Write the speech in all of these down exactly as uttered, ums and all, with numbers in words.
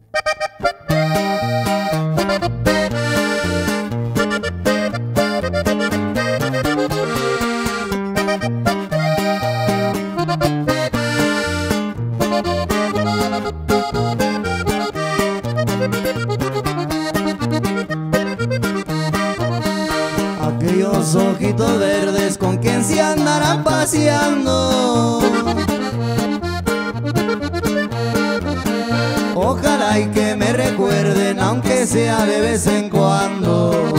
Aquellos ojitos verdes con quien se andarán paseando, ojalá y que me recuerden aunque sea de vez en cuando.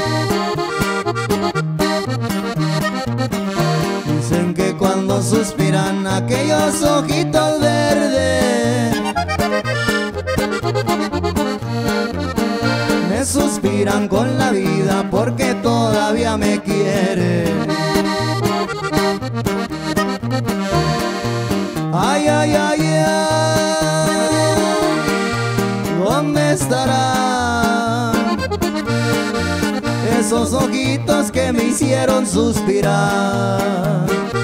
Dicen que cuando suspiran aquellos ojitos verdes, me suspiran con la vida porque todavía me quiere. Ay, ay, ay, ay, ¿dónde estarán esos ojitos que me hicieron suspirar?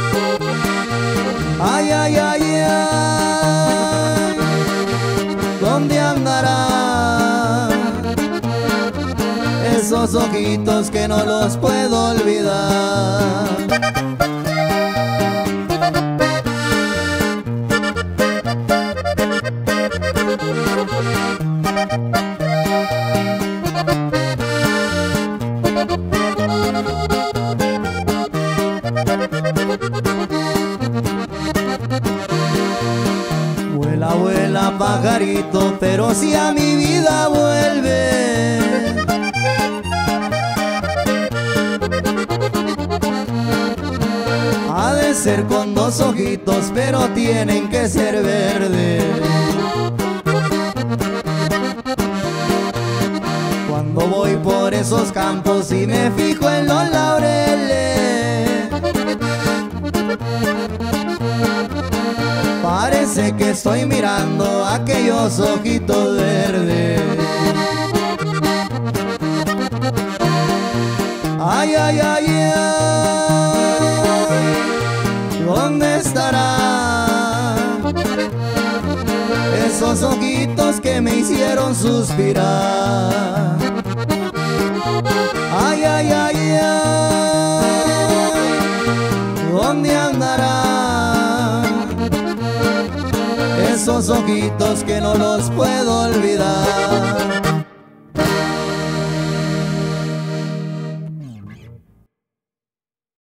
Ay, ay, ay, ay, ¿dónde andarán esos ojitos que no los puedo olvidar? Vuela, vuela, pajarito, pero si a mi vida vuelve, ha de ser con dos ojitos, pero tienen que ser verdes. Cuando voy por esos campos y me fijo en los laureles, parece que estoy mirando aquellos ojitos verdes. Ay, ay, ay, ay, ¿dónde estarán esos ojitos que me hicieron suspirar? Ay, ay, ay, ay, ¿dónde andarán esos ojitos que no los puedo olvidar?